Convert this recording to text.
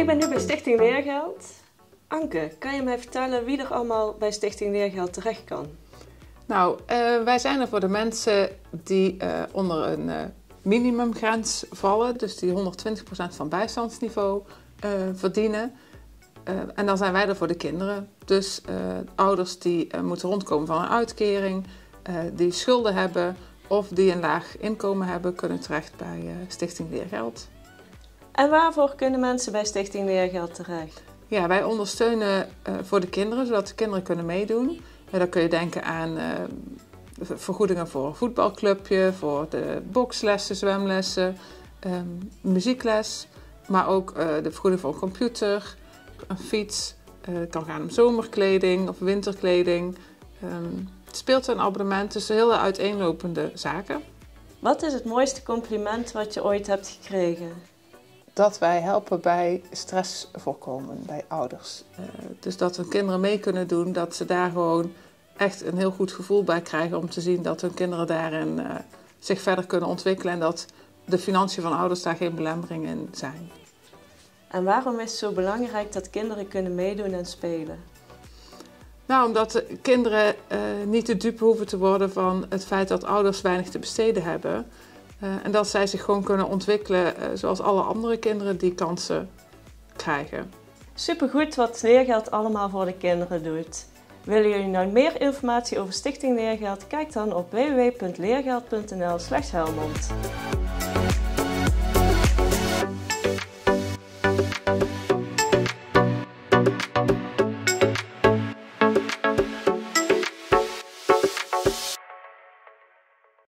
ben nu bij Stichting Leergeld. Anke, kan je mij vertellen wie er allemaal bij Stichting Leergeld terecht kan? Nou, wij zijn er voor de mensen die onder een minimumgrens vallen. Dus die 120% van bijstandsniveau verdienen. En dan zijn wij er voor de kinderen. Dus ouders die moeten rondkomen van een uitkering, die schulden hebben of die een laag inkomen hebben, kunnen terecht bij Stichting Leergeld. En waarvoor kunnen mensen bij Stichting Leergeld terecht? Ja, wij ondersteunen voor de kinderen, zodat de kinderen kunnen meedoen. Dan kun je denken aan vergoedingen voor een voetbalclubje, voor de bokslessen, zwemlessen, muziekles. Maar ook de vergoeding voor een computer, een fiets. Het kan gaan om zomerkleding of winterkleding. Speeltuinabonnement, dus hele uiteenlopende zaken. Wat is het mooiste compliment wat je ooit hebt gekregen? Dat wij helpen bij stress voorkomen bij ouders. Dus dat hun kinderen mee kunnen doen, dat ze daar gewoon echt een heel goed gevoel bij krijgen om te zien dat hun kinderen daarin zich verder kunnen ontwikkelen en dat de financiën van ouders daar geen belemmering in zijn. En waarom is het zo belangrijk dat kinderen kunnen meedoen en spelen? Nou, omdat de kinderen niet de dupe hoeven te worden van het feit dat ouders weinig te besteden hebben. En dat zij zich gewoon kunnen ontwikkelen zoals alle andere kinderen die kansen krijgen. Supergoed wat Leergeld allemaal voor de kinderen doet. Willen jullie nou meer informatie over Stichting Leergeld? Kijk dan op www.leergeld.nl/Helmond.